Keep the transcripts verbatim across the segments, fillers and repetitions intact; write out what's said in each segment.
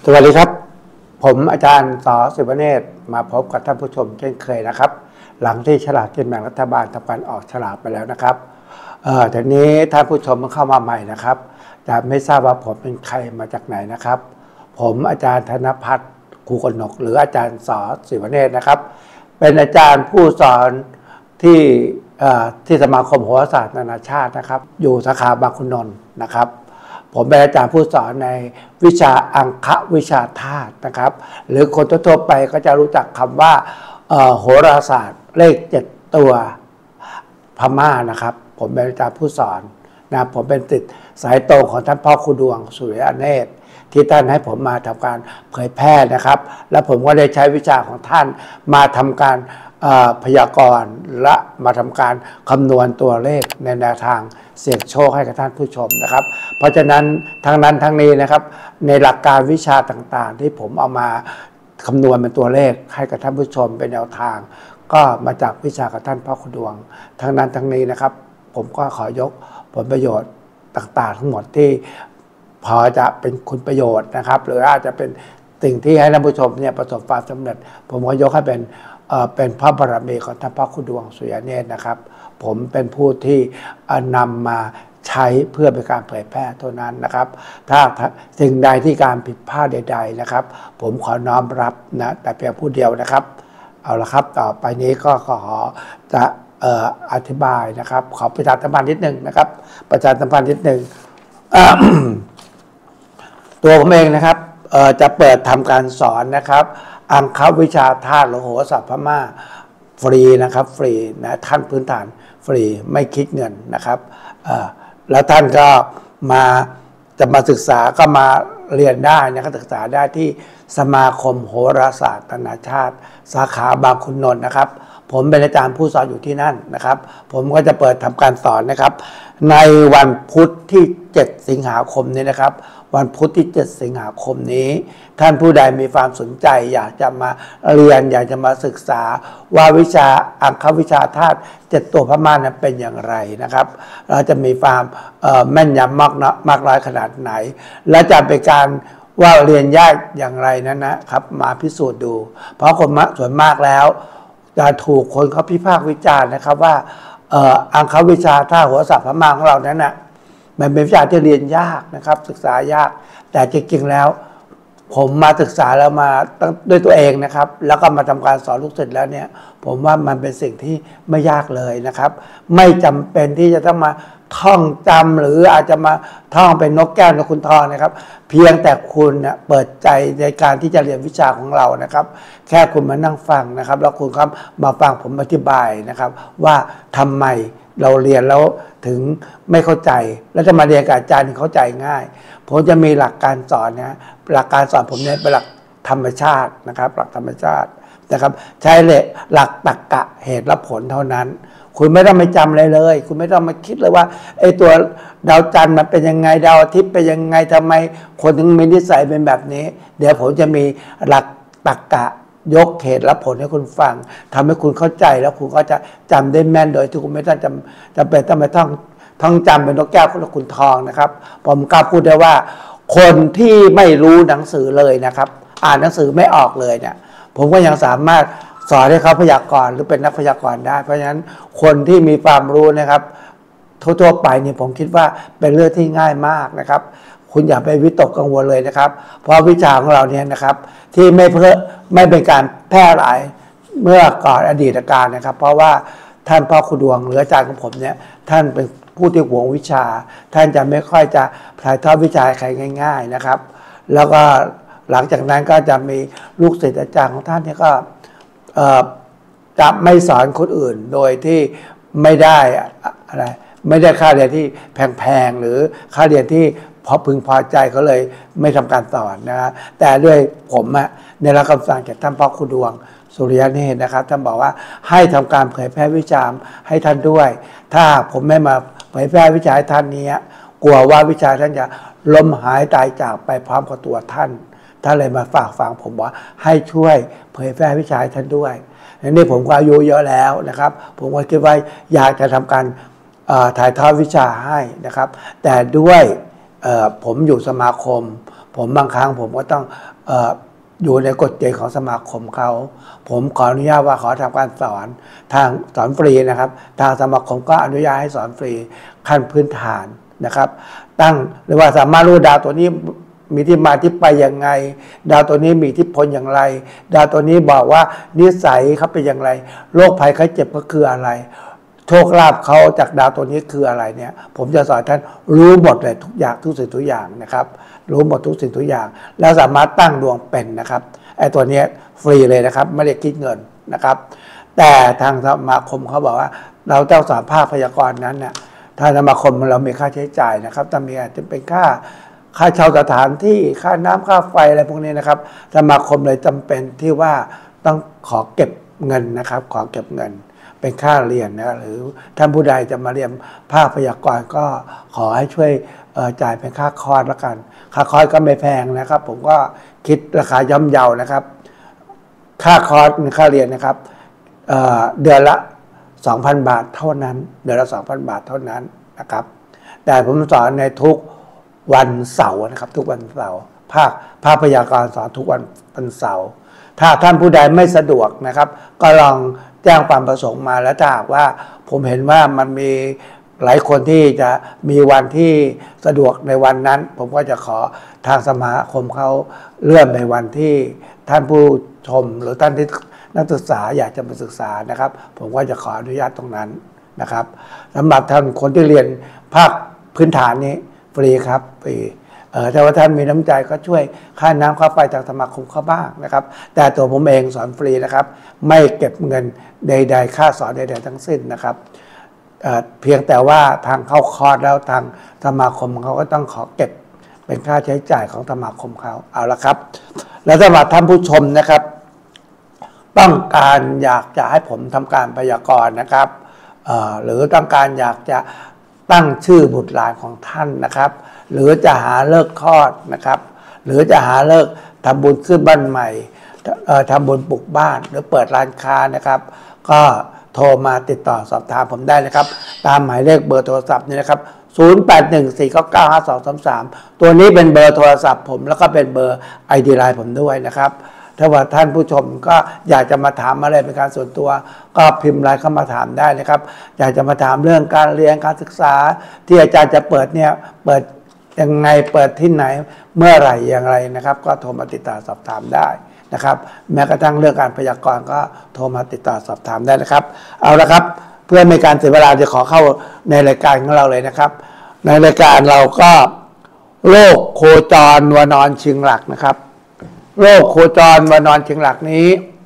สวัสดีครับผมอาจารย์ส.ศิวเนตรมาพบกับท่านผู้ชมเช่นเคยนะครับหลังที่ฉลากกินแบ่งรัฐบาลทำการออกฉลากไปแล้วนะครับเอ่อทีนี้ท่านผู้ชมมันเข้ามาใหม่นะครับจะไม่ทราบว่าผมเป็นใครมาจากไหนนะครับผมอาจารย์ธนภัทรคูกนกหรืออาจารย์ส.ศิวเนตรนะครับเป็นอาจารย์ผู้สอนที่ที่สมาคมโหราศาสตร์นานาชาตินะครับอยู่สาขาบางขุนนนท์นะครับผมเป็นอาจารย์ผู้สอนในวิชาอังควิชาธาตุนะครับหรือคนทั่วไปก็จะรู้จักคำว่าโหราศาสตร์เลขเจ็ดตัวพม่านะครับผมเป็นอาจารย์ผู้สอนนะผมเป็นศิษย์สายตรงของท่านพ่อครูดวงสุริยเนตรที่ท่านให้ผมมาทำการเผยแพร่นะครับและผมก็ได้ใช้วิชาของท่านมาทำการพยากรณ์และมาทำการคำนวณตัวเลขในแนวทางเสี่ยงโชคให้กับท่านผู้ชมนะครับเพราะฉะนั้นทั้งนั้นทั้งนี้นะครับในหลักการวิชาต่างๆที่ผมเอามาคำนวณเป็นตัวเลขให้กับท่านผู้ชมเป็นแนวทางก็มาจากวิชากับท่านพ่อครูดวงทั้งนั้นทั้งนี้นะครับผมก็ขอยกผลประโยชน์ต่างๆทั้งหมดที่พอจะเป็นคุณประโยชน์นะครับหรืออาจจะเป็นสิ่งที่ให้ท่านผู้ชมเนี่ยประสบความสำเร็จผมก็ยกให้เป็นเป็นพระบารมีของท่านพ่อครูดวงสุริยเนตรนะครับผมเป็นผู้ที่นำมาใช้เพื่อเป็นการเผยแพร่เท่านั้นนะครับถ้าสิ่งใดที่การผิดพลาดใดๆนะครับผมขอน้อมรับนะแต่เพียงผู้เดียวนะครับเอาละครับต่อไปนี้ก็ขอจะเอ่ออธิบายนะครับขอประชาสัมพันธ์นิดหนึ่งนะครับประชาสัมพันธ์นิดหนึ่ง ตัวผมเองนะครับจะเปิดทำการสอนนะครับอังควิชาธาตุหรือโหราศาสตร์พม่าฟรีนะครับฟรีนะท่านพื้นฐานฟรีไม่คิดเงินนะครับแล้วท่านก็มาจะมาศึกษาก็มาเรียนได้นะครับศึกษาได้ที่สมาคมโหราศาสตร์นานาชาติสาขาบางขุนนนท์นะครับผมเป็นอาจารย์ผู้สอนอยู่ที่นั่นนะครับผมก็จะเปิดทำการสอนนะครับในวันพุธที่เจ็ดสิงหาคมนี้นะครับวันพุธที่เจ็ดสิงหาคมนี้ท่านผู้ใดมีความสนใจอยากจะมาเรียนอยากจะมาศึกษาว่าวิชาอังควิชาธาตุเจ็ดตัวพม่านั้นเป็นอย่างไรนะครับเราจะมีความแม่นยำมากน้อยมากน้อยขนาดไหนและจะเป็นการว่าเรียนยากอย่างไรนั้นนะครับมาพิสูจน์ดูเพราะคนส่วนมากแล้วจะถูกคนเขาพิพากษ์วิจารณ์นะครับว่าอังควิชาธาตุโหราศาสตร์พม่าของเรานั้นนะมันเป็นวิชาที่เรียนยากนะครับศึกษายากแต่จริงๆแล้วผมมาศึกษาแล้วมาด้วยตัวเองนะครับแล้วก็มาทำการสอนลูกศิษย์แล้วเนี่ยผมว่ามันเป็นสิ่งที่ไม่ยากเลยนะครับไม่จำเป็นที่จะต้องมาท่องจำหรืออาจจะมาท่องเป็นนกแก้วนกขุนทองนะครับเพียงแต่คุณเนี่ยเปิดใจในการที่จะเรียนวิชาของเรานะครับแค่คุณมานั่งฟังนะครับแล้วคุณก็มาฟังผมอธิบายนะครับว่าทำไมเราเรียนแล้วถึงไม่เข้าใจแล้วจะมาเรียนกับอาจารย์ที่เข้าใจง่ายผมจะมีหลักการสอนนะหลักการสอนผมเนี่ยเป็นหลักธรรมชาตินะครับหลักธรรมชาตินะครับใช้เลยหลักตรรกะเหตุและผลเท่านั้นคุณไม่ต้องไปจำอะไรเลยคุณไม่ต้องมาคิดเลยว่าไอ้ตัวดาวจันทร์มันเป็นยังไงดาวอาทิตย์เป็นยังไงทำไมคนถึงมีนิสัยเป็นแบบนี้เดี๋ยวผมจะมีหลักตรรกะยกเหตุและผลให้คุณฟังทำให้คุณเข้าใจแล้วคุณก็จะจำได้แม่นโดยที่คุณไม่ต้องจำจำเป็นต้องไปท่องท่องจำเป็นนกแก้วและขุนทองนะครับผมกล้าพูดได้ว่าคนที่ไม่รู้หนังสือเลยนะครับอ่านหนังสือไม่ออกเลยเนี่ยผมก็ยังสามารถสอนให้เขาพยากรณ์หรือเป็นนักพยากรณ์ได้เพราะฉะนั้นคนที่มีความรู้นะครับทั่วๆไปเนี่ยผมคิดว่าเป็นเรื่องที่ง่ายมากนะครับคุณอย่าไปวิตกกังวลเลยนะครับเพราะวิชาของเราเนี่ยนะครับที่ไม่เพื่อไม่เป็นการแพร่หลายเมื่อก่อนอดีตการนะครับเพราะว่าท่านพ่อครูดวงหรืออาจารย์ของผมเนี่ยท่านเป็นผู้ที่หวงวิชาท่านจะไม่ค่อยจะถ่ายทอดวิชาใครง่ายๆนะครับแล้วก็หลังจากนั้นก็จะมีลูกศิษย์อาจารย์ของท่านเนี่ยก็จะไม่สอนคนอื่นโดยที่ไม่ได้อะไรไม่ได้ค่าเรียนที่แพงๆหรือค่าเรียนที่พอพึงพอใจเขาเลยไม่ทำการสอนนะแต่ด้วยผมอะในรับคำสั่งจากท่านพ่อครูดวงสุริยเนตรนะครับท่านบอกว่าให้ทำการเผยแพร่วิชาให้ท่านด้วยถ้าผมไม่มาเผยแพร่วิชาให้ท่านนี้กลัวว่าวิชาท่านจะล้มหายตายจากไปพร้อมกับตัวท่านท่านเลยมาฝากฝังผมว่าให้ช่วยเผยแพร่วิชาให้ท่านด้วยนี่ผมก็อายุเยอะแล้วนะครับผมก็คิดว่าอยากจะทำการถ่ายทอดวิชาให้นะครับแต่ด้วยผมอยู่สมาคมผมบางครั้งผมก็ต้องเอ่ออยู่ในกฎเกณฑ์ของสมาคมเขาผมขออนุญาตว่าขอทำการสอนทางสอนฟรีนะครับทางสมาคมก็อนุญาตให้สอนฟรีขั้นพื้นฐานนะครับตั้งหรือว่าสามารถรู้ดาวตัวนี้มีที่มาที่ไปยังไงดาวตัวนี้มีอิทธิพลอย่างไรดาวตัวนี้บอกว่านิสัยเขาเป็นอย่างไรโรคภัยไข้เจ็บก็คืออะไรโชคลาภเขาจากดาวตัวนี้คืออะไรเนี่ยผมจะสอนท่านรู้หมดเลยทุกอย่างทุกสิ่งทุกอย่างนะครับรู้หมดทุกสิ่งทุกอย่างแล้วสามารถตั้งดวงเป็นนะครับไอ้ตัวนี้ฟรีเลยนะครับไม่ได้คิดเงินนะครับแต่ทางสมาคมเขาบอกว่าเราเจ้าสามภาคพยากรณ์นั้นเนี่ยทางสมาคมเรามีค่าใช้จ่ายนะครับจะมีอาจจะเป็นค่าค่าเช่าสถานที่ค่าน้ำค่าไฟอะไรพวกนี้นะครับสมาคมเลยจำเป็นที่ว่าต้องขอเก็บเงินนะครับขอเก็บเงินเป็นค่าเรียนนะหรือท่านผู้ใดจะมาเรียนภาคพยากรณ์ก็ขอให้ช่วยจ่ายเป็นค่าคอร์สละกันค่าคอร์สก็ไม่แพงนะครับผมก็คิดราคาย่อมเยานะครับค่าคอร์สค่าเรียนนะครับ เ, เดือนละ สองพัน บาทเท่านั้นเดือนละ สองพัน บาทเท่านั้นนะครับแต่ผมสอนในทุกวันเสาร์นะครับทุกวันเสาร์ภาคภาคพยากรณ์สอนทุกวันวันเสาร์ถ้าท่านผู้ใดไม่สะดวกนะครับก็ลองแจ้งความประสงค์มาแล้วถ้าหากว่าผมเห็นว่ามันมีหลายคนที่จะมีวันที่สะดวกในวันนั้นผมก็จะขอทางสมาคมเขาเลื่อนในวันที่ท่านผู้ชมหรือท่านที่นักศึกษาอยากจะมาศึกษานะครับผมก็จะขออนุญาตตรงนั้นนะครับสำหรับท่านคนที่เรียนภาคพื้นฐานนี้ฟรีครับฟรีเอ่อถ้าว่าท่านมีน้ำใจก็ช่วยค่าน้ำค่าไฟจากสมาคมเขาบ้างนะครับแต่ตัวผมเองสอนฟรีนะครับไม่เก็บเงินใดๆค่าสอนใดๆทั้งสิ้นนะครับเอ่อเพียงแต่ว่าทางเข้าคอร์สแล้วทางสมาคมเขาก็ต้องขอเก็บเป็นค่าใช้จ่ายของสมาคมเขาเอาละครับแล้วสำหรับท่านผู้ชมนะครับต้องการอยากจะให้ผมทำการพยากรณ์นะครับเอ่อหรือต้องการอยากจะตั้งชื่อบุตรหลานของท่านนะครับหรือจะหาเลิกคลอดนะครับหรือจะหาเลิกทำบุญขึ้นบ้านใหม่ทำบุญปลูกบ้านหรือเปิดร้านค้านะครับก็โทรมาติดต่อสอบถามผมได้นะครับตามหมายเลขเบอร์โทรศัพท์นี่นะครับศูนย์ แปด หนึ่ง สี่ เก้า เก้า ห้า สอง สาม สามตัวนี้เป็นเบอร์โทรศัพท์ผมแล้วก็เป็นเบอร์ ไอ ดี ไลน์ ผมด้วยนะครับถ้าว่าท่านผู้ชมก็อยากจะมาถามอะไรเป็นการส่วนตัวก็พิมพ์ไลน์เข้ามาถามได้นะครับอยากจะมาถามเรื่องการเรียนการศึกษาที่อาจารย์จะเปิดเนี่ยเปิดยังไงเปิดที่ไหนเมื่อไหร่อย่างไรนะครับก็โทรมาติดต่อสอบถามได้นะครับแม้กระทั่งเรื่องการพยากรณ์ก็โทรมาติดต่อสอบถามได้นะครับเอาละครับเพื่อไม่การเสียเวลาจะขอเข้าในรายการของเราเลยนะครับในรายการเราก็โรคโคจรวนอนเชิงหลักนะครับโรคโคจรวนอนเชิงหลักนี้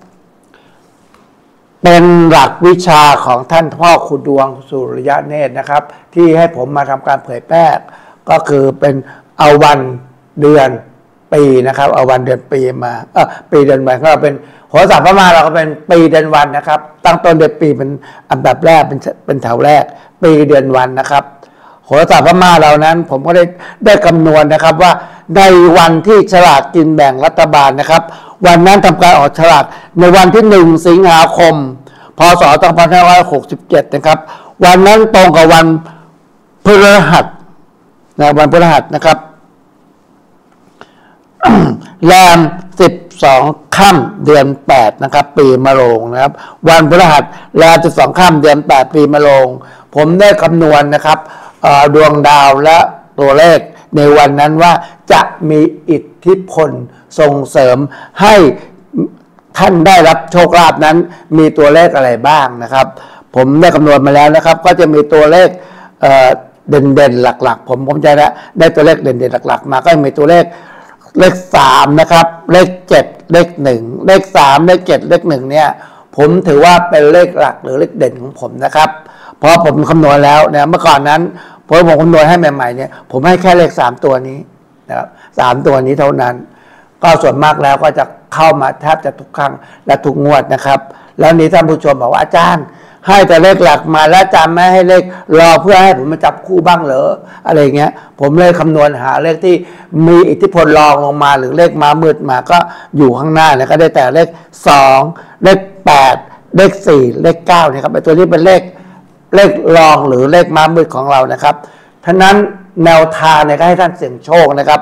เป็นหลักวิชาของท่านพ่อครูดวงสุริยะเนตรนะครับที่ให้ผมมาทำการเผยแพร่ก็คือเป็นเอาวันเดือนปีนะครับเอาวันเดือนปีมาเออปีเดือนวันก็เป็นโหราศาสตร์พม่าเราก็เป็นปีเดือนวันนะครับตั้งต้นเดือนปีเป็นอันดับแรกเป็นเป็นแถวแรกปีเดือนวันนะครับโหราศาสตร์พม่าเรานั้นผมก็ได้ได้คำนวณนะครับว่าในวันที่ฉลากกินแบ่งรัฐบาลนะครับวันนั้นทำการออกฉลากในวันที่หนึ่งสิงหาคมพศสองพันห้าร้อยหกสิบเจ็ดนะครับวันนั้นตรงกับวันพฤหัสนะวันพฤหัสนะครับแรมสิบสองค่ำเดือนแปดนะครับปีมะโรงนะครับวันพฤหัสแรมสิบสองค่ำเดือนแปดปีมะโรงผมได้คำนวณนะครับดวงดาวและตัวเลขในวันนั้นว่าจะมีอิทธิพลส่งเสริมให้ท่านได้รับโชคลาภนั้นมีตัวเลขอะไรบ้างนะครับผมได้คำนวณมาแล้วนะครับก็จะมีตัวเลขเด่นๆหลักๆผมผมจะได้ตัวเลขเด่นๆหลักๆมาก็มีตัวเลขเลขสามนะครับเลขเจ็ดเลขหนึ่งเลขสามเลขเจ็ดเลขหนึ่งเนี่ยผมถือว่าเป็นเลขหลักหรือเลขเด่นของผมนะครับเพราะผมคำนวณแล้วเนี่ยเมื่อก่อนนั้นพอผมคำนวณให้ใหม่ๆเนี่ยผมให้แค่เลขสามตัวนี้นะครับสามตัวนี้เท่านั้นก็ส่วนมากแล้วก็จะเข้ามาแทบจะทุกครั้งและทุกงวดนะครับแล้วนี้ท่านผู้ชมบอกว่าอาจารย์ให้แต่เลขหลักมาแล้วอาจารย์ไม่ให้เลขรอเพื่อให้ผมมาจับคู่บ้างเหรออะไรเงี้ยผมเลยคำนวณหาเลขที่มีอิทธิพลรองลงมาหรือเลขม้ามืดมาก็อยู่ข้างหน้าเนี่ยก็ได้แต่เลขสองเลขแปดเลขสี่เลขเก้าเนี่ยครับไอ้ตัวนี้เป็นเลขเลขรองหรือเลขม้ามืดของเรานะครับท่านั้นแนวทางเนี่ยก็ให้ท่านเสี่ยงโชคนะครับ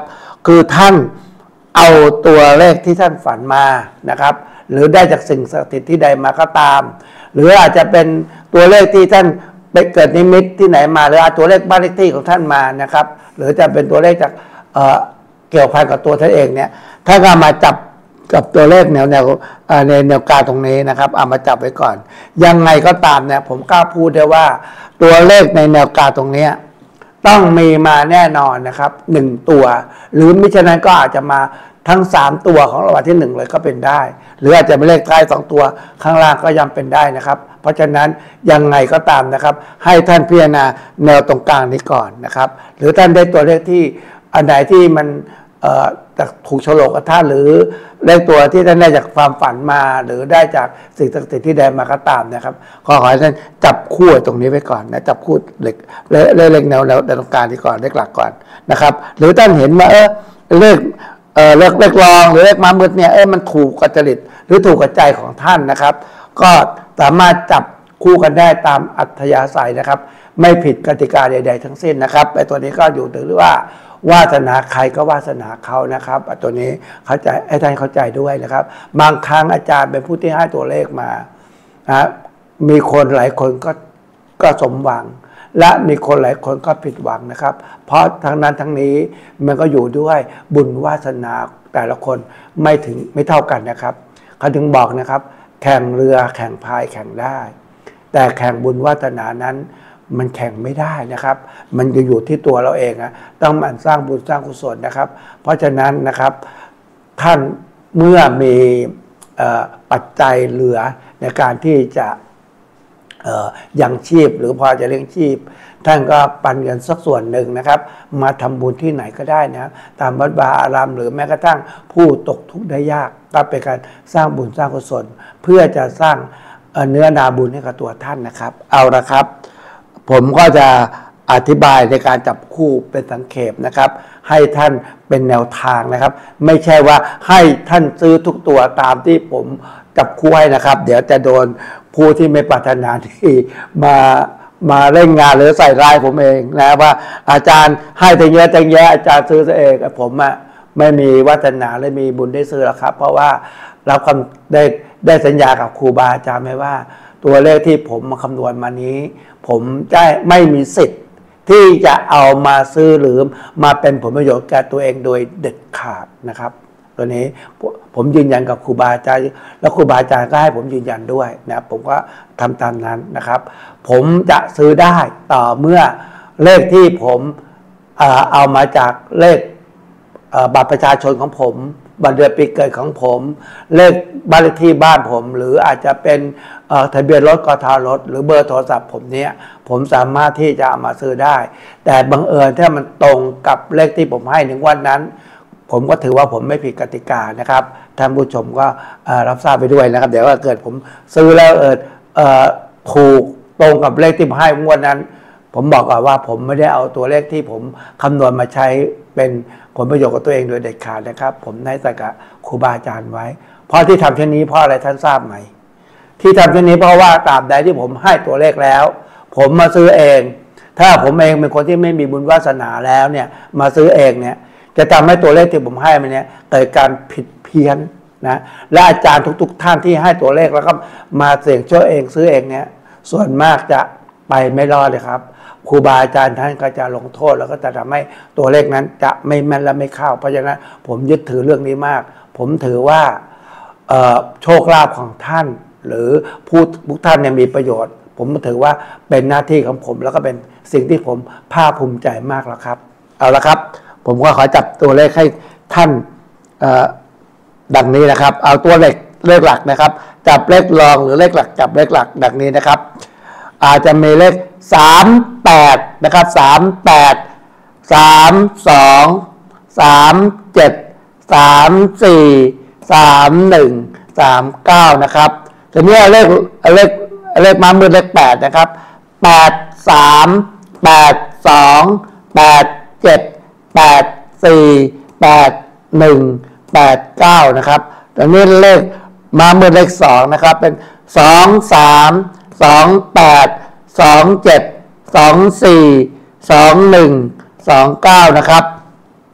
คือท่านเอาตัวเลขที่ท่านฝันมานะครับหรือได้จากสิ่งศักดิ์สิทธิ์ที่ใดมาก็ตามหรืออาจจะเป็นตัวเลขที่ท่านไปเกิดนิมิตที่ไหนมาหรืออาจตัวเลขบ้านเลขที่ของท่านมานะครับหรือจะเป็นตัวเลขจากเอ่อเกี่ยวพันกับตัวท่านเองเนี่ยถ้าก็มาจับกับตัวเลขแนวแนวในแนวกาตรงนี้นะครับเอามาจับไว้ก่อนยังไงก็ตามเนี่ยผมกล้าพูดได้ว่าตัวเลขในแนวกาตรงนี้ต้องมีมาแน่นอนนะครับหนึ่งตัวหรือมิฉะนั้นก็อาจจะมาทั้งสามตัวของรางวัลที่หนึ่งเลยก็เป็นได้หรืออาจจะเป็นเลขท้ายสองตัวข้างล่างก็ยังเป็นได้นะครับเพราะฉะนั้นยังไงก็ตามนะครับให้ท่านพิจารณาแนวตรงกลางนี้ก่อนนะครับหรือท่านได้ตัวเลขที่อันไหนที่มันจากถูกโฉลกกับท่านหรือเลขตัวที่ท่านได้จากความฝันมาหรือได้จากสิ่งศักดิ์สิทธิ์ที่ได้มาก็ตามนะครับขอขอให้ท่านจับคู่ตรงนี้ไว้ก่อนนะจับคู่เลขเลขแนวแนวตรงกลางนี้ก่อนเลขหลักก่อนนะครับหรือท่านเห็นว่าเออเลขเออเลขเลขรองหรือเลขม้ามืดเนี่ยเออมันถูกกับจริตหรือถูกกับใจของท่านนะครับก็สามารถจับคู่กันได้ตามอัธยาศัยนะครับไม่ผิดกติกาใดๆทั้งสิ้นนะครับไอ้ตัวนี้ก็อยู่ถือว่าวาสนาใครก็วาสนาเขานะครับตัวนี้เข้าใจให้ท่านเข้าใจด้วยนะครับบางครั้งอาจารย์เป็นผู้ที่ให้ตัวเลขมานะมีคนหลายคนก็ก็สมหวังและมีคนหลายคนก็ผิดหวังนะครับเพราะทั้งนั้นทั้งนี้มันก็อยู่ด้วยบุญวาสนาแต่ละคนไม่ถึงไม่เท่ากันนะครับเขาถึงบอกนะครับแข่งเรือแข่งพายแข่งได้แต่แข่งบุญวาสนานั้นมันแข่งไม่ได้นะครับมันจะอยู่ที่ตัวเราเองนะต้องหมั่นสร้างบุญสร้างกุศลนะครับเพราะฉะนั้นนะครับท่านเมื่อมีปัจจัยเหลือในการที่จะยังชีพหรือพอจะเลี้ยงชีพท่านก็ปันเงินสักส่วนหนึ่งนะครับมาทำบุญที่ไหนก็ได้นะตามวัดวาอารามหรือแม้กระทั่งผู้ตกทุกข์ได้ยากก็เป็นการสร้างบุญสร้างกุศลเพื่อจะสร้างเนื้อนาบุญให้กับตัวท่านนะครับเอาละครับผมก็จะอธิบายในการจับคู่เป็นสังเขปนะครับให้ท่านเป็นแนวทางนะครับไม่ใช่ว่าให้ท่านซื้อทุกตัวตามที่ผมจับคู่ให้นะครับเดี๋ยวจะโดนผู้ที่ไม่ปรารถนาที่มามาเล่นงานหรือใส่ร้ายผมเองนะว่าอาจารย์ให้แต่เยอะแต่แย่อาจารย์ซื้อเองผมอะไม่มีวาสนาและมีบุญได้ซื้อหรอกครับเพราะว่าเราคำได้ได้สัญญากับครูบาอาจารย์ไหมว่าตัวเลขที่ผมมาคำนวณมานี้ผมจะไม่มีสิทธิ์ที่จะเอามาซื้อหรือมาเป็นผลประโยชน์แก่ตัวเองโดยเด็ดขาดนะครับตัวนี้ผมยืนยันกับครูบาอาจารย์แล้วครูบาอาจารย์ก็ให้ผมยืนยันด้วยนะผมก็ทำตามนั้นนะครับผมจะซื้อได้ต่อเมื่อเลขที่ผมเอามาจากเลขบัตรประชาชนของผมบัตรเดือนปีเกิดของผมเลขบ้านเลขที่บ้านผมหรืออาจจะเป็นทะเบียนรถกทรถหรือเบอร์โทรศัพท์ผมเนี้ยผมสามารถที่จะเอามาซื้อได้แต่บังเอิญถ้ามันตรงกับเลขที่ผมให้ในวันนั้นผมก็ถือว่าผมไม่ผิดกติกานะครับท่านผู้ชมก็รับทราบไปด้วยนะครับเดี๋ยวว่าเกิดผมซื้อแล้วเออถูกตรงกับเลขที่ผมให้งวดนั้นผมบอกก่อนว่าผมไม่ได้เอาตัวเลขที่ผมคำนวณมาใช้เป็นผลประโยชน์กับตัวเองโดยเด็ดขาดนะครับผมได้สักกะครูบาอาจารย์ไว้เพราะที่ทำเช่นนี้เพราะอะไรท่านทราบไหมที่ทำเช่นนี้เพราะว่าตราบใดที่ผมให้ตัวเลขแล้วผมมาซื้อเองถ้าผมเองเป็นคนที่ไม่มีบุญวาสนาแล้วเนี่ยมาซื้อเองเนี่ยจะทำให้ตัวเลขที่ผมให้มันเนี่ยเกิดการผิดเพี้ยนนะและอาจารย์ทุกๆท่านที่ให้ตัวเลขแล้วก็มาเสี่ยงโชคเองซื้อเองเนี่ยส่วนมากจะไปไม่รอดเลยครับครูบาอาจารย์ท่านก็จะลงโทษแล้วก็จะทำให้ตัวเลขนั้นจะไม่แม่นและไม่เข้าเพราะฉะนั้นผมยึดถือเรื่องนี้มากผมถือว่าโชคลาภของท่านหรือผู้ทุกท่านเนี่ยมีประโยชน์ผมถือว่าเป็นหน้าที่ของผมแล้วก็เป็นสิ่งที่ผมภาคภูมิใจมากแล้วครับเอาละครับผมก็ขอจับตัวเลขให้ท่านดังนี้นะครับเอาตัวเลขเลขหลักนะครับจับเลขรองหรือเลขหลักจับเลขหลักดังนี้นะครับอาจจะมีเลขสามแปดนะครับสามแปดสามสองสามเจ็ดสามสี่สามหนึ่งสามเก้านะครับทีนี้เลขเลขเลขม้ามืดเลขแปดนะครับแปดสามแปดสองแปดเจ็ดแปดสี่แปดหนึ่งแปดเก้านะครับตอนนี้เลขม้ามืดเลขสองนะครับเป็นสองสามสองแปดสองเจ็ดสองสี่สองหนึ่งสองเก้านะครับ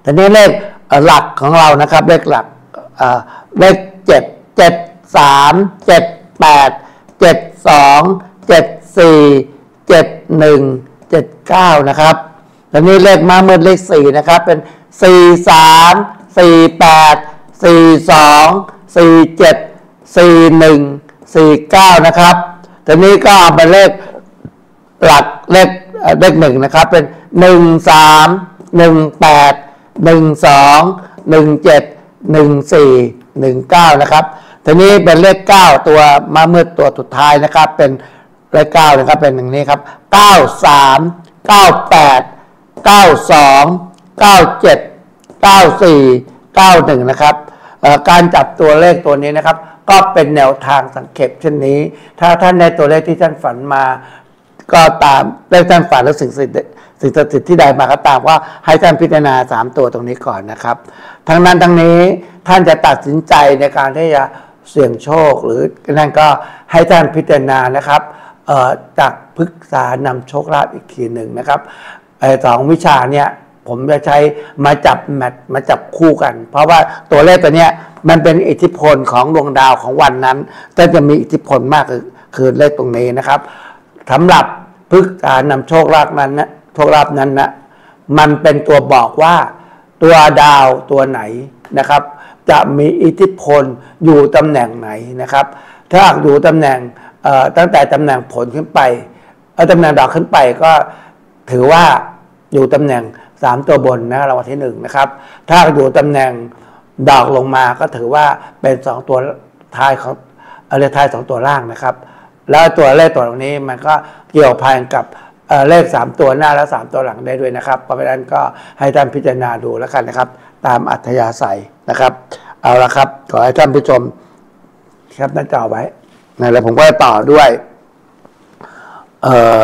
ทีนี้เลขหลักของเรานะครับเลขหลักเลขเจ็ดเจ็ดสามเจ็ดแปดเจ็ดสองเจ็ดสี่เจ็ดหนึ่งเจ็ดเก้านะครับทีนี้เลขม้ามืดเลขสี่นะครับเป็นสี่สามสี่แปดสี่สองสี่เจ็ดสี่หนึ่งสี่เก้านะครับทีนี้ก็เอาไปเลขหลักเลขเลขหนึ่งนะครับเป็นหนึ่งสามหนึ่งแปดหนึ่งสองหนึ่งเจ็ดหนึ่งสี่หนึ่งเก้านะครับทีนี้เป็นเลขเก้าตัวม้ามืดตัวสุดท้ายนะครับเป็นเลขเก้านะครับเป็นอย่างนี้ครับเก้าสามเก้าแปดเก้าสองเก้าเจ็ดเก้าสี่เก้าหนึ่งนะครับการจับตัวเลขตัวนี้นะครับก็เป็นแนวทางสังเกตเช่นนี้ถ้าท่านในตัวเลขที่ท่านฝันมาก็ตามเลขท่านฝันและสิ่งสิ่งสิ่งศักดิ์สิทธิ์ที่ใดมาก็ตามว่าให้ท่านพิจารณาสามตัวตรงนี้ก่อนนะครับทั้งนั้นทั้งนี้ท่านจะตัดสินใจในการที่จะเสี่ยงโชคหรือนั่นก็ให้ท่านพิจารณานะครับจากพฤกษานำโชคลาภอีกทีหนึ่งนะครับไอ้สองวิชาเนี่ยผมจะใช้มาจับแมทมาจับคู่กันเพราะว่าตัวเลขตัวเนี้ยมันเป็นอิทธิพลของดวงดาวของวันนั้นแต่จะมีอิทธิพลมากคือคือเลขตรงนี้นะครับสำหรับพฤกษานำโชคลาภนั้นนะโชคลาภนั้นนะมันเป็นตัวบอกว่าตัวดาวตัวไหนนะครับจะมีอิทธิพลอยู่ตำแหน่งไหนนะครับถ้าอยู่ตำแหน่งตั้งแต่ตำแหน่งผลขึ้นไปเอาตำแหน่งดอกขึ้นไปก็ถือว่าอยู่ตำแหน่งสามตัวบนนะรางวัลที่หนึ่งนะครับถ้าอยู่ตำแหน่งดอกลงมาก็ถือว่าเป็นสองตัวท้ายของเลขท้ายสองตัวล่างนะครับแล้วตัวเลขตัวนี้มันก็เกี่ยวพันกับเลขสามตัวหน้าและสามตัวหลังได้ด้วยนะครับเพราะฉะนั้นก็ให้ท่านพิจารณาดูแล้วกันนะครับตามอัธยาศัยนะครับเอาละครับขอให้ท่านผู้ชมครับหน้าจอไว้นะแล้วผมก็จะต่อด้วยเอ่อ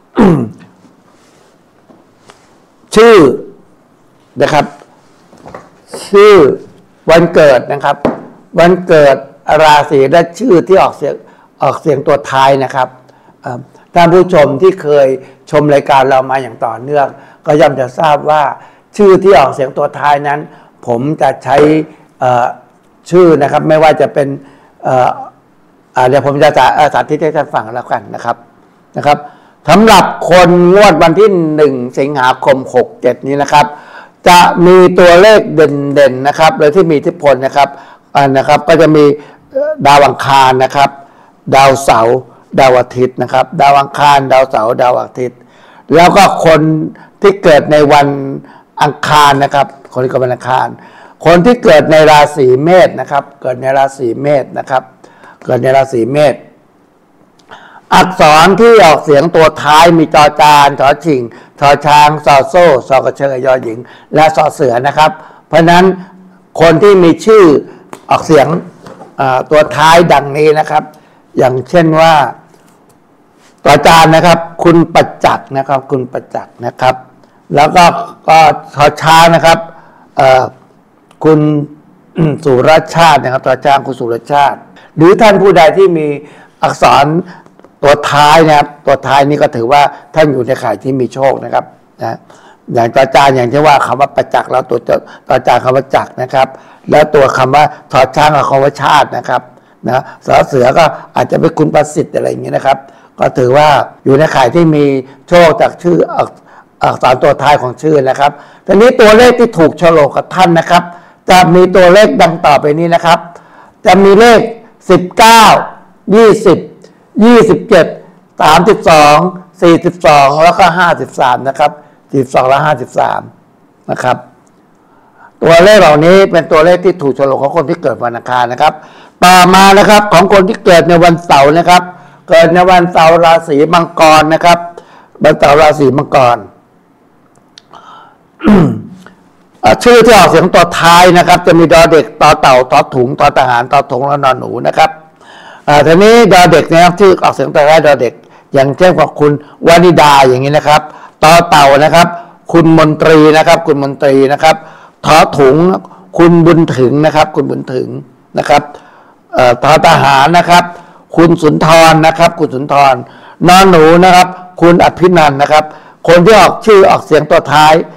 ชื่อนะครับชื่อวันเกิดนะครับวันเกิดราศีและชื่อที่ออกเสียงออกเสียงตัวท้ายนะครับท่านผู้ชมที่เคยชมรายการเรามาอย่างต่อเนื่องก็ย่อมจะทราบว่าชื่อที่ออกเสียงตัวท้ายนั้นผมจะใช้ชื่อนะครับไม่ว่าจะเป็นเดี๋ยวผมจะสาธิตให้ท่านฟังแล้วกันนะครับนะครับสำหรับคนงวดวันที่หนึ่งสิงหาคมหกเจ็ดนี้นะครับจะมีตัวเลขเด่นๆนะครับโดยที่มีอิทธิพลนะครับนะครับก็จะมีดาวอังคารนะครับดาวเสาร์ดาวอาทิตย์นะครับดาวอังคารดาวเสาร์ดาวอาทิตย์แล้วก็คนที่เกิดในวันอังคารนะครับคนที่เกิดวันอังคารคนที่เกิดในราศีเมษนะครับเกิดในราศีเมษนะครับเกิดในราศีเมษอักษรที่ออกเสียงตัวท้ายมีจอจานชอชิงชอช้างซอโซ่ซอกระเชยยอหญิงและซอเสือนะครับเพราะฉะนั้นคนที่มีชื่อออกเสียงตัวท้ายดังนี้นะครับอย่างเช่นว่าตัวจานนะครับคุณประจักษ์นะครับคุณประจักษ์นะครับแล้วก็ก็ชอช้างนะครับคุณสุรชาตินะครับตัวช้างคุณสุรชาติหรือท่านผู้ใดที่มีอักษรตัวท้ายนะครับตัวท้ายนี้ก็ถือว่าท่านอยู่ในข่ายที่มีโชคนะครับนะอย่างตัวจานอย่างที่ว่าคำว่าประจักษ์แล้วตัวตัวจานคำว่าจักษ์นะครับแล้วตัวคำว่าทอช้างกับคำว่าชาตินะครับนะสอเสือก็อาจจะเป็นคุณประสิทธิ์อะไรอย่างนี้นะครับก็ถือว่าอยู่ในข่ายที่มีโชคจากชื่ออักษรตัวท้ายของชื่อนะครับทีนี้ตัวเลขที่ถูกโฉลกกับท่านนะครับจะมีตัวเลขดังต่อไปนี้นะครับจะมีเลขสิบเก้า ยี่สิบ ยี่สิบเจ็ด สามสิบสอง สี่สิบสองแล้วก็ห้าสิบสามนะครับสี่สิบสองและห้าสิบสามนะครับตัวเลขเหล่านี้เป็นตัวเลขที่ถูกโฉลกของคนที่เกิดวันอังคารนะครับต่อมานะครับของคนที่เกิดในวันเสาร์นะครับเกิดในวันเสาร์ราศีมังกรนะครับวันเสาร์ราศีมังกร ชื่อที่ออกเสียงตัวท้ายนะครับจะมีดอเด็กต่อเต่าต่อถุงต่อทหารต่อถงและนอนหนูนะครับทีนี้ดอเด็กนะครับชื่อออกเสียงตัวท้ายดอเด็กอย่างเช่นว่าคุณวานิดาอย่างนี้นะครับต่อเต่านะครับคุณมนตรีนะครับคุณมนตรีนะครับถอถุงคุณบุญถึงนะครับคุณบุญถึงนะครับทอทหารนะครับคุณสุนทรนะครับคุณสุนทรนอนหนูนะครับคุณอภินันท์นะครับคนที่ออกชื่อออกเสียงตัวท้าย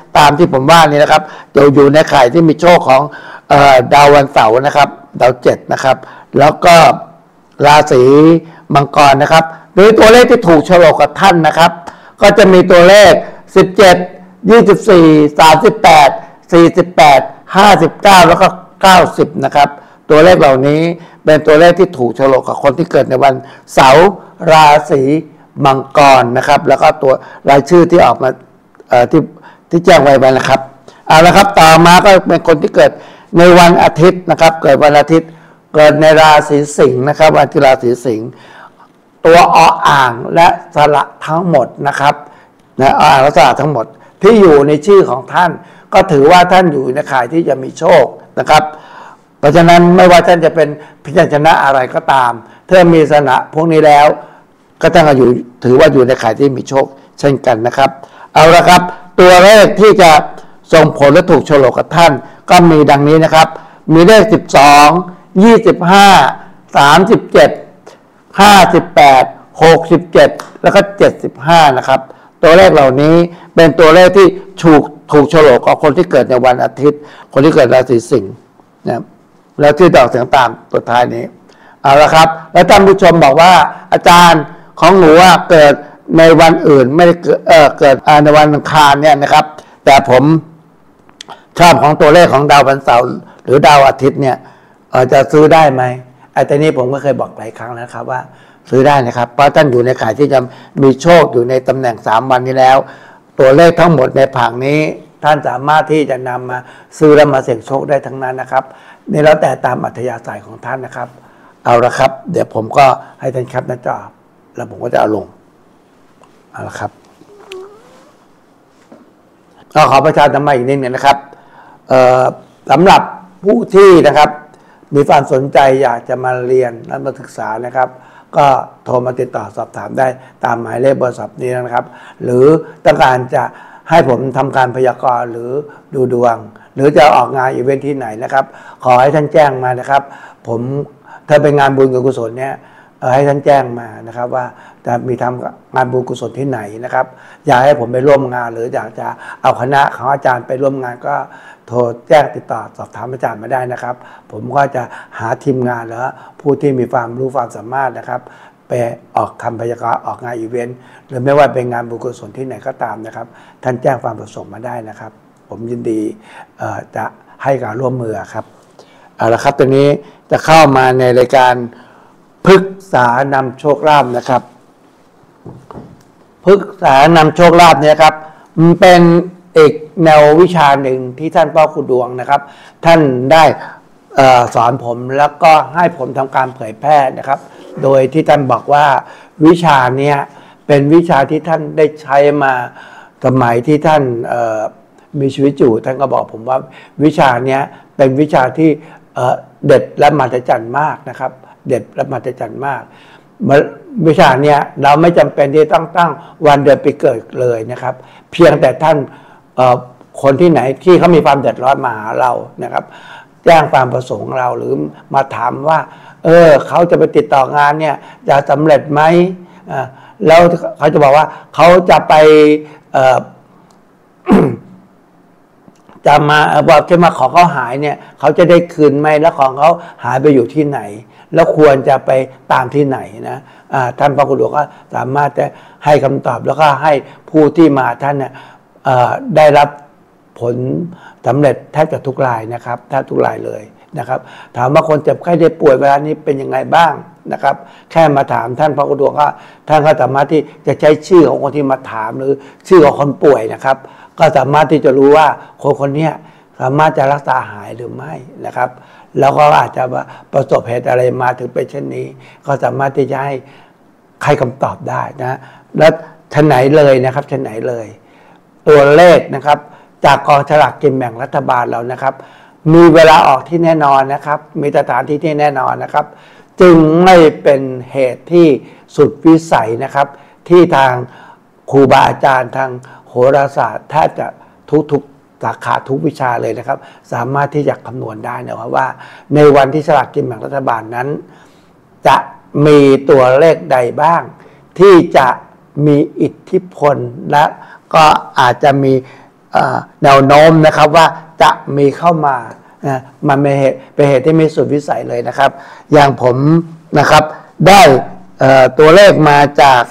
ตามที่ผมว่านี่นะครับจะอยู่ในข่ายที่มีโชคของเอ่อดาววันเสาร์นะครับดาวเจ็ดนะครับแล้วก็ราศีมังกรนะครับโดยตัวเลขที่ถูกโฉลกกับท่านนะครับก็จะมีตัวเลขสิบเจ็ด ยี่สิบสี่ สามสิบแปด สี่สิบแปด ห้าสิบเก้าแล้วก็เก้าสิบนะครับตัวเลขเหล่านี้เป็นตัวเลขที่ถูกโฉลกกับคนที่เกิดในวันเสาร์ราศีมังกรนะครับแล้วก็ตัวรายชื่อที่ออกมาเอ่อที่ที่แจ้งไว้ไปนะครับเอาละครับต่อมาก็เป็นคนที่เกิดในวันอาทิตย์นะครับเกิดวันอาทิตย์เกิดในราศีสิงห์นะครับวันที่ราศีสิงห์ตัวออ่างและสระทั้งหมดนะครับนะออ่างและสระทั้งหมดที่อยู่ในชื่อของท่านก็ถือว่าท่านอยู่ในข่ายที่จะมีโชคนะครับเพราะฉะนั้นไม่ว่าท่านจะเป็นพยัญชนะอะไรก็ตามถ้ามีสระพวกนี้แล้วก็ต้องอยู่ถือว่าอยู่ในข่ายที่มีโชคเช่นกันนะครับเอาละครับตัวเลขที่จะส่งผลและถูกโฉลกกับท่านก็มีดังนี้นะครับมีเลขสิบสอง ยี่สิบห้า สามสิบเจ็ด ห้าสิบแปด หกสิบเจ็ดแล้วก็เจ็ดสิบห้านะครับตัวเลขเหล่านี้เป็นตัวเลขที่ถูกถูกโฉลกกับคนที่เกิดในวันอาทิตย์คนที่เกิดราศีสิงห์นะแล้วที่ดอกเสียงตามตัวท้ายนี้เอาละครับแล้วท่านผู้ชมบอกว่าอาจารย์ของหนูว่าเกิดในวันอื่นไม่ได้เกิดเออเกิดในวันอังคารเนี่ยนะครับแต่ผมชอบของตัวเลขของดาววันเสาร์หรือดาวอาทิตย์เนี่ยเออจะซื้อได้ไหมไอ้ตัวนี้ผมก็เคยบอกหลายครั้งแล้วครับว่าซื้อได้นะครับเพราะท่านอยู่ในข่ายที่จะมีโชคอยู่ในตำแหน่งสามวันนี้แล้วตัวเลขทั้งหมดในผังนี้ท่านสามารถที่จะนำมาซื้อและมาเสี่ยงโชคได้ทั้งนั้นนะครับนี่แล้วแต่ตามอัธยาศัยของท่านนะครับเอาละครับเดี๋ยวผมก็ให้ท่านแคปหน้าจอแล้วผมก็จะเอาลงเอาละครับก็ขอประชาสัมพันธ์อีกนิดนึงนะครับสำหรับผู้ที่นะครับมีความสนใจอยากจะมาเรียนและมาศึกษานะครับก็โทรมาติดต่อสอบถามได้ตามหมายเลขโทรศัพท์นี้นะครับหรือต้องการจะให้ผมทำการพยากรณ์หรือดูดวงหรือจะออกงานอีเวนท์ที่ไหนนะครับขอให้ท่านแจ้งมานะครับผมถ้าเป็นงานบุญกุศลเนี่ยให้ท่านแจ้งมานะครับว่าจะมีทำงานบุญกุศลที่ไหนนะครับอยากให้ผมไปร่วมงานหรืออยากจะเอาคณะของอาจารย์ไปร่วมงานก็โทรแจ้งติดต่อสอบถามอาจารย์มาได้นะครับผมก็จะหาทีมงานแล้วผู้ที่มีความรู้ความสามารถนะครับไปออกคำพยากรณ์ออกงานอีเวนต์หรือไม่ว่าเป็นงานบุญกุศลที่ไหนก็ตามนะครับท่านแจ้งความประสงค์มาได้นะครับผมยินดีจะให้การร่วมมือครับเอาละครับตอนนี้จะเข้ามาในรายการพฤกษานำโชคลาภนะครับพฤกษานำโชคลาภเนี่ยครับมันเป็นอีกแนววิชาหนึ่งที่ท่านพ่อครูดวงนะครับท่านได้สอนผมแล้วก็ให้ผมทำการเผยแพร่นะครับโดยที่ท่านบอกว่าวิชาเนี้ยเป็นวิชาที่ท่านได้ใช้มาสมัยที่ท่านมีชีวิตอยู่ท่านก็บอกผมว่าวิชาเนี้ยเป็นวิชาที่เด็ดและมหัศจรรย์มากนะครับเด็ดและมหัศจรรย์มากวิชาเนี้ยเราไม่จำเป็นที่ต้องตั้งวันเดือนปีเกิดเลยนะครับเพียงแต่ท่านคนที่ไหนที่เขามีความเดือดร้อนมาหาเรานะครับแจ้งความประสงค์เราหรือมาถามว่าเออเขาจะไปติดต่องานเนี่ยจะสำเร็จไหมแล้วเขาจะบอกว่าเขาจะไปจะมาบอกจะมาขอเขาหายเนี่ยเขาจะได้คืนไหมแล้วของเขาหายไปอยู่ที่ไหนแล้วควรจะไปตามที่ไหนนะท่านพระครูหลวงก็สามารถจะให้คำตอบแล้วก็ให้ผู้ที่มาท่านเนี่ยได้รับผลสำเร็จแทบจะทุกรายนะครับแทบทุกรายเลยนะครับถามว่าคนเจ็บไข้ได้ป่วยเวลานี้เป็นยังไงบ้างนะครับแค่มาถามท่านพระครูดวงก็ท่านก็สามารถที่จะใช้ชื่อของคนที่มาถามหรือชื่อของคนป่วยนะครับก็สามารถที่จะรู้ว่าคนคนนี้สามารถจะรักษาหายหรือไม่นะครับแล้วก็อาจจะประสบเหตุอะไรมาถึงเป็นเช่นนี้ก็สามารถที่จะให้ให้คำตอบได้นะและชั้นไหนเลยนะครับชั้นไหนเลยตัวเลขนะครับจากกองฉลากกินแบ่งรัฐบาลเรานะครับมีเวลาออกที่แน่นอนนะครับมีสถานที่ที่แน่นอนนะครับจึงไม่เป็นเหตุที่สุดวิสัยนะครับที่ทางครูบาอาจารย์ทางโหราศาสตร์แทบจะทุกๆสาขาทุกวิชาเลยนะครับสามารถที่จะคำนวณได้นะครับว่าในวันที่ฉลากกินแบ่งรัฐบาลนั้นจะมีตัวเลขใดบ้างที่จะมีอิทธิพลและก็อาจจะมีแนวโน้มนะครับว่าจะมีเข้ามานะมันเป็นเหตุเป็นเหตุที่ไม่สุดวิสัยเลยนะครับ อย่างผมนะครับได้ตัวเลขมาจาก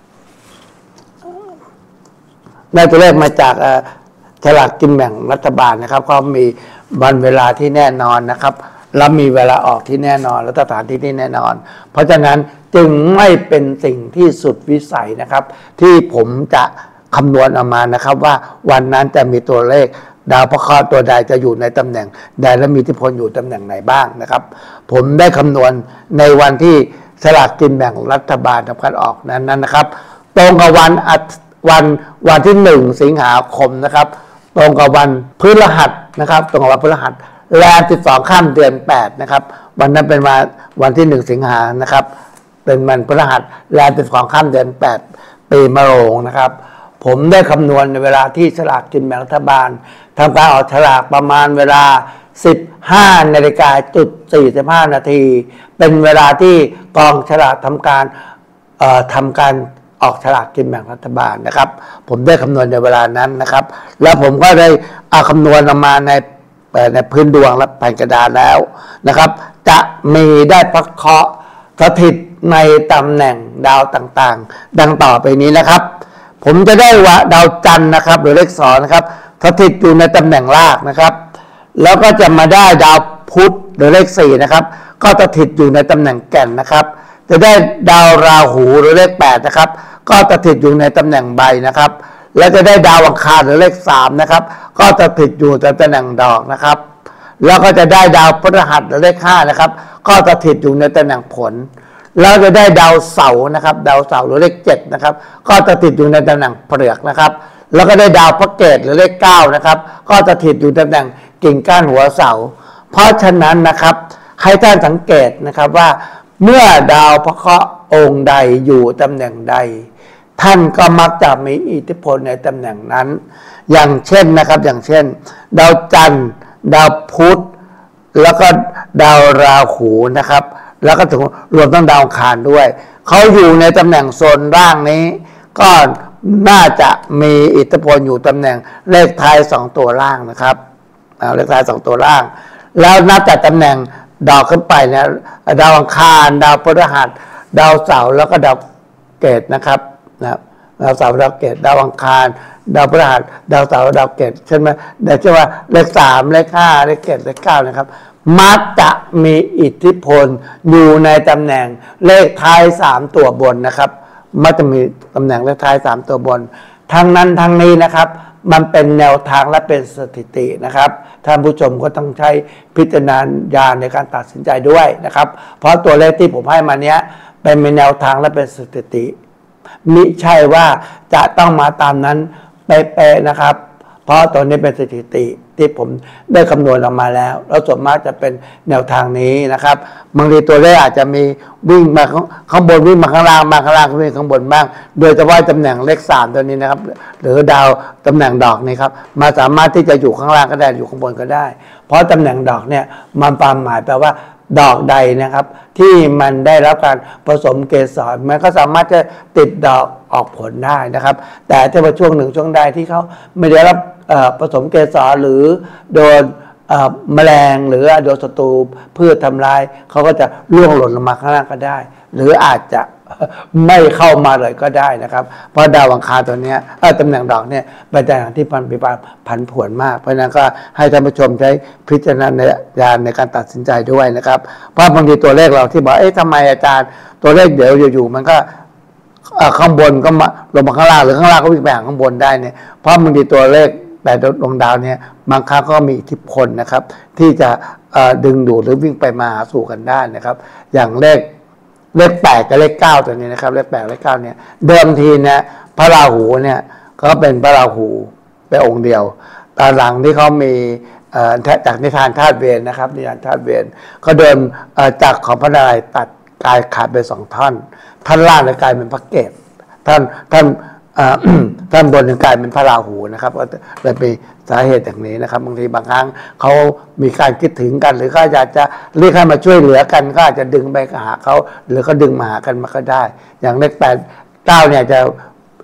ได้ตัวเลขมาจากฉลากกินแบ่งรัฐบาลนะครับเขามีวันเวลาที่แน่นอนนะครับแล้วมีเวลาออกที่แน่นอนและสถานที่ที่แน่นอน เพราะฉะนั้นจึงไม่เป็นสิ่งที่สุดวิสัยนะครับที่ผมจะคำนวณออกมานะครับว่าวันนั้นจะมีตัวเลขดาวพระเคราะห์ตัวใดจะอยู่ในตำแหน่งใดและมีอิทธิพลอยู่ตำแหน่งไหนบ้างนะครับผมได้คำนวณในวันที่ฉลากกินแบ่งรัฐบาลทำการออกนั้นนะครับตรงกับวันวันวันที่หนึ่งสิงหาคมนะครับตรงกับวันพฤหัสนะครับตรงกับวันพฤหัสแรมสิบสองค่ำเดือนแปดนะครับวันนั้นเป็นวันวันที่หนึ่งสิงหานะครับเป็นวันพฤหัสแรมสิบสองค่ำเดือนแปดปีมะโรงนะครับผมได้คำนวณในเวลาที่ฉลากกินแบ่งรัฐบาลทำการออกฉลากประมาณเวลา สิบห้านาฬิกาจุดสี่สิบห้านาทีเป็นเวลาที่กองฉลากทำการเอ่อทำการออกฉลากกินแบ่งรัฐบาลนะครับผมได้คำนวณในเวลานั้นนะครับแล้วผมก็ได้เอาคำนวณออกมาในในพื้นดวงและแผ่นกระดาษแล้วนะครับจะมีได้พระเคราะห์สถิตในตำแหน่งดาวต่างๆดังต่อไปนี้นะครับผมจะได้ว่าดาวจันทร์นะครับหรือเลขสองนะครับสถิตอยู่ในตำแหน่งรากนะครับแล้วก็จะมาได้ดาวพุธหรือเลขสี่นะครับก็สถิตอยู่ในตำแหน่งแก่นนะครับจะได้ดาวราหูหรือเลขแปดนะครับก็สถิตอยู่ในตำแหน่งใบนะครับและจะได้ดาวอังคารหรือเลขสามนะครับก็สถิตอยู่ในตำแหน่งดอกนะครับแล้วก็จะได้ดาวพฤหัสหรือเลขห้านะครับก็สถิตอยู่ในตำแหน่งผลแล้วจะได้ดาวเสาร์นะครับดาวเสาร์หรือเลขเจ็ดนะครับก็สถิตอยู่ในตำแหน่งเปลือกนะครับแล้วก็ได้ดาวพระเกตหรือเลขเก้านะครับก็สถิตอยู่ในตำแหน่งกิ่งก้านหัวเสาเพราะฉะนั้นนะครับให้ท่านสังเกตนะครับว่าเมื่อดาวพระเคราะห์องค์ใดอยู่ตำแหน่งใดท่านก็มักจะมีอิทธิพลในตำแหน่งนั้นอย่างเช่นนะครับอย่างเช่นดาวจันทร์ดาวพุธแล้วก็ดาวราหูนะครับแล้วก็ถึงรวมทั้งดาวอังคารด้วยเขาอยู่ในตำแหน่งโซนล่างนี้ก็น่าจะมีอิทธิพลอยู่ตำแหน่งเลขท้ายสองตัวล่างนะครับเลขท้ายสองตัวล่างแล้วนับจากตำแหน่งดาวขึ้นไปนะดาวอังคารดาวพฤหัสดาวเสาร์แล้วก็ดาวเกตนะครับนะครับดาวเสาร์ดาวเกตดาวอังคารดาวพฤหัสดาวเสาร์ดาวเกตใช่ไหมแต่เช่นว่าเลขสามเลขห้าเลขเกตเลขเก้านะครับมักจะมีอิทธิพลอยู่ในตำแหน่งเลขท้ายสามตัวบนนะครับมักจะมีตำแหน่งเลขท้ายสามตัวบนทั้งนั้นทั้งนี้นะครับมันเป็นแนวทางและเป็นสถิตินะครับท่านผู้ชมก็ต้องใช้พิจารณญาณในการตัดสินใจด้วยนะครับเพราะตัวเลขที่ผมให้มาเนี้ยเป็นแนวทางและเป็นสถิติมิใช่ว่าจะต้องมาตามนั้นเป๊ะๆนะครับเพราะตัวนี้เป็นสถิติที่ผมได้คำนวณออกมาแล้วแล้วส่วนมากจะเป็นแนวทางนี้นะครับบางทีตัวเลขอาจจะมีวิ่งมาข้างบนวิ่งมาข้างล่างมาข้างล่างวิ่งข้างบนบ้างโดยเฉพาะตำแหน่งเลขสามตัวนี้นะครับหรือดาวตำแหน่งดอกนี่ครับมาสามารถที่จะอยู่ข้างล่างก็ได้อยู่ข้างบนก็ได้เพราะตำแหน่งดอกเนี่ยมันความหมายแปลว่าดอกใดนะครับที่มันได้รับการผสมเกสรมันก็สามารถจะติดดอกออกผลได้นะครับแต่ถ้าว่าช่วงหนึ่งช่วงใดที่เขาไม่ได้รับผสมเกสรหรือโดนแมลงหรือโดนศัตรูพืชทำลายเขาก็จะร่วงหล่นลงมาข้างล่างก็ได้หรืออาจจะไม่เข้ามาเลยก็ได้นะครับเพราะดาวอังคารตัวนี้ตำแหน่งดอกเนี่ยเป็นตำแหน่งที่พันปีผันผวนมากเพราะนั้นก็ให้ท่านผู้ชมใช้พิจารณญาณในการตัดสินใจด้วยนะครับเพราะบางทีตัวเลขเราที่บอกเอ๊ะทำไมอาจารย์ตัวเลขเดี๋ยวอยู่ๆมันก็ข้างบนก็มาลงมาข้างล่างหรือข้างล่างก็วิ่งไปหาข้างบนได้เนี่ยเพราะบางทีตัวเลขแต่ดวงดาวเนี่ยบางครั้งก็มีอิทธิพลนะครับที่จะดึงดูดหรือวิ่งไปมาหาสู่กันได้นะครับอย่างเลขเลขแปดกับเลขเก้าตัวนี้นะครับเลขแปดเลขเก้าเนี่ยเดิมทีเนี่ยพระราหูเนี่ยก็เป็นพระราหูเป็นองค์เดียวตอนหลังที่เขามีจากนิทานธาตุเวรนะครับนิทานธาตุเวรก็เดินจากของพระนารายณ์ตัดกายขาดไปสองท่อนท่านล่างเลยกลายเป็นพระเกศท่านท่านท่านบนถึงกลายเป็นพระราหูนะครับก็เลยเป็นสาเหตุอย่างนี้นะครับบางทีบางครั้งเขามีการคิดถึงกันหรือเขาอยากจะเรียกให้มาช่วยเหลือกันก็อาจจะดึงไปหาเขาหรือก็ดึงมาหากันมาก็ได้อย่างเลขแปดเก้าเนี่ยจะ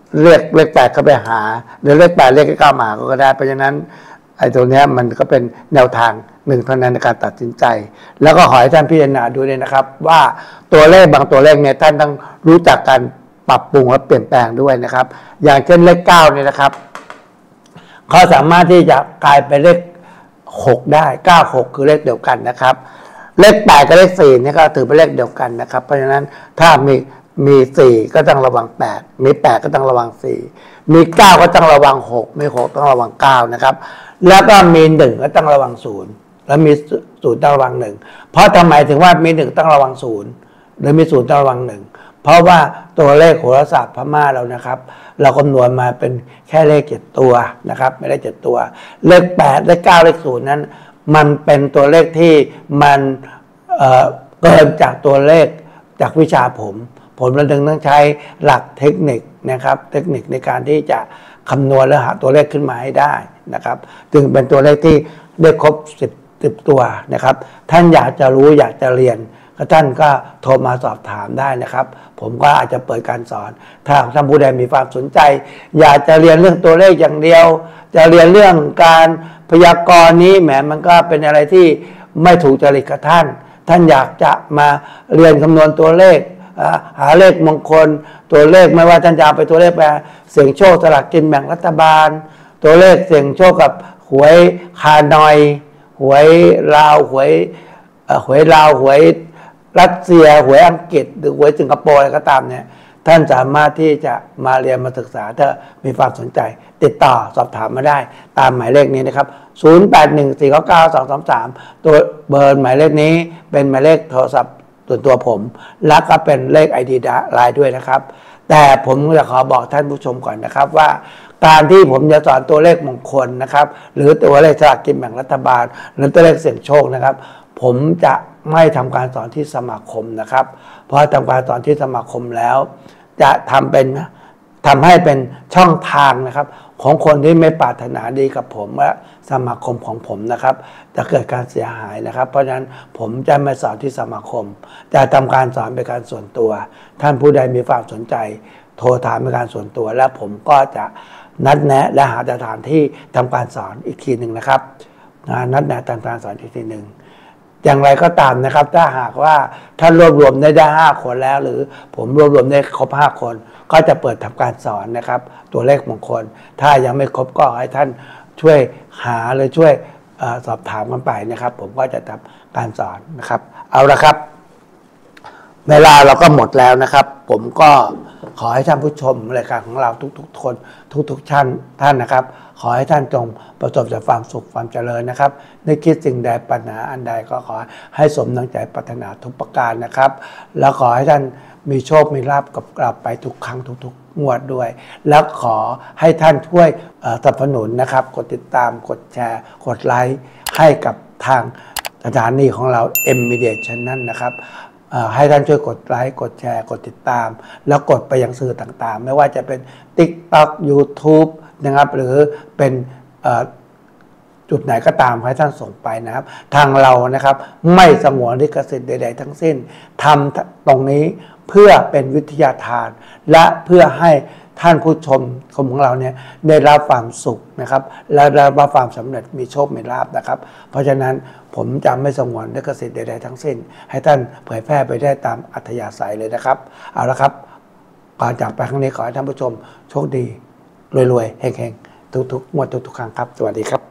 เรียกเลขแปดเข้าไปหาหรือเลขแปดเรียกเก้ามาก็ได้เพราะฉะนั้นไอ้ตัวเนี้ยมันก็เป็นแนวทางหนึ่งเท่านั้นในการตัดสินใจแล้วก็ขอให้ท่านพิจารณาดูเลยนะครับว่าตัวเลขบางตัวเลขเนี่ยท่านต้องรู้จักการปรับปรุงและเปลี่ยนแปลงด้วยนะครับอย่างเช่นเลขเก้าเนี่ยนะครับเขาสามารถที่จะกลายเป็นเลขหกได้เก้า หกคือเลขเดียวกันนะครับเลขแปดกับเลขสี่นี่ก็ถือเป็นเลขเดียวกันนะครับเพราะฉะนั้นถ้ามีมีสี่ก็ต้องระวังแปดมีแปดก็ต้องระวังสี่มีเก้าก็ต้องระวังหกมีหกต้องระวังเก้านะครับแล้วก็มีหนึ่งก็ต้องระวังศูนย์แล้วมีศูนย์ต้องระวังหนึ่งเพราะทำไมถึงว่ามีหนึ่งต้องระวังศูนย์หรือมีศูนย์ต้องระวังหนึ่งเพราะว่าตัวเลขโหราศาสตร์พม่าเรานะครับเราคำนวณมาเป็นแค่เลขเจ็ดตัวนะครับไม่ได้เจ็ดตัวเลขแปดเลขเก้าเลขศูนย์นั้นมันเป็นตัวเลขที่มันเอ่อเกินจากตัวเลขจากวิชาผมผมเราดึงต้องใช้หลักเทคนิคนะครับเทคนิคในการที่จะคำนวณและหาตัวเลขขึ้นมาให้ได้นะครับจึงเป็นตัวเลขที่ได้ครบสิบ สิบตัวนะครับท่านอยากจะรู้อยากจะเรียนก็ท่านก็โทรมาสอบถามได้นะครับผมก็อาจจะเปิดการสอนถ้าท่านผู้ใดมีความสนใจอยากจะเรียนเรื่องตัวเลขอย่างเดียวจะเรียนเรื่องการพยากรณ์นี้แหมมันก็เป็นอะไรที่ไม่ถูกจริตกับท่านท่านอยากจะมาเรียนคำนวณตัวเลขหาเลขมงคลตัวเลขไม่ว่าท่านจะเอาไปตัวเลขไปเสี่ยงโชคสลากกินแบ่งรัฐบาลตัวเลขเสี่ยงโชคกับหวยคานอยหวยลาวหวยหวยลาวหวยรัสเซียหวยอังกฤษหรือหวยสิงคโปร์อะไรก็ตามเนี่ยท่านสามารถที่จะมาเรียนมาศึกษาถ้ามีความสนใจติดต่อสอบถามมาได้ตามหมายเลขนี้นะครับศูนย์ แปด หนึ่ง สี่ เก้า เก้า สอง สาม สามตัวเบอร์หมายเลขนี้เป็นหมายเลขโทรศัพท์ส่วนตัวผมแล้วก็เป็นเลข ไอ ดี ไลน์ด้วยนะครับแต่ผมจะขอบอกท่านผู้ชมก่อนนะครับว่าการที่ผมจะสอนตัวเลขมงคลนะครับหรือตัวเลขสลากกินแบ่งรัฐบาลหรือตัวเลขเสี่ยงโชคนะครับผมจะไม่ทำการสอนที่สมาคมนะครับเพราะทำการสอนที่สมาคมแล้วจะทำเป็นทำให้เป็นช่องทางนะครับของคนที่ไม่ปรารถนาดีกับผมและสมาคมของผมนะครับจะเกิดการเสียหายนะครับเพราะฉะนั้นผมจะไม่สอนที่สมาคมจะทำการสอนเป็นการส่วนตัวท่านผู้ใดมีความสนใจโทรถามเป็นการส่วนตัวและผมก็จะนัดแนะและหาสถานที่ทำการสอนอีกทีหนึ่งนะครับนัดแนะทำการสอนอีกทีหนึ่งอย่างไรก็ตามนะครับถ้าหากว่าท่านรวบรวมได้ได้ห้าคนแล้วหรือผมรวบรวมได้ครบห้าคนก็จะเปิดทำการสอนนะครับตัวเลขมงคลถ้ายังไม่ครบก็ให้ท่านช่วยหาหรือช่วยอสอบถามกันไปนะครับผมก็จะทำการสอนนะครับเอาละครับเวลาเราก็หมดแล้วนะครับผมก็ขอให้ท่านผู้ชมรายการของเราทุกๆคนทุกๆท่านท่านนะครับขอให้ท่านจงประสบแต่ความสุขความเจริญนะครับในคิดสิ่งใดปัญหาอันใดก็ขอให้สมดังใจปรารถนาทุกประการนะครับแล้วขอให้ท่านมีโชคมีลาภกับกลับไปทุกครั้งทุกๆงวดด้วยแล้วขอให้ท่านช่วยสนับสนุนนะครับกดติดตามกดแชร์กดไลค์ให้กับทางสถานีของเรา M Media Channel นะครับให้ท่านช่วยกดไลค์กดแชร์กดติดตามแล้วกดไปยังสื่อต่างๆไม่ว่าจะเป็น TikTok YouTube นะครับหรือเป็นจุดไหนก็ตามให้ท่านส่งไปนะครับทางเรานะครับไม่สงวนลิขสิทธิ์ใดๆทั้งสิ้นทำตรงนี้เพื่อเป็นวิทยาทานและเพื่อให้ท่านผู้ชมของเราเนี่ยได้รับความสุขนะครับและได้รับความสำเร็จมีโชคมีลาภนะครับเพราะฉะนั้นผมจะไม่สงวนลิขสิทธิ์ใดๆทั้งสิ้นให้ท่านเผยแพร่ไปได้ตามอัธยาศัยเลยนะครับเอาละครับก่อนจากไปครั้งนี้ขอให้ท่านผู้ชมโชคดีรวยๆเฮงๆทุกๆงวดทุกๆครั้งครับสวัสดีครับ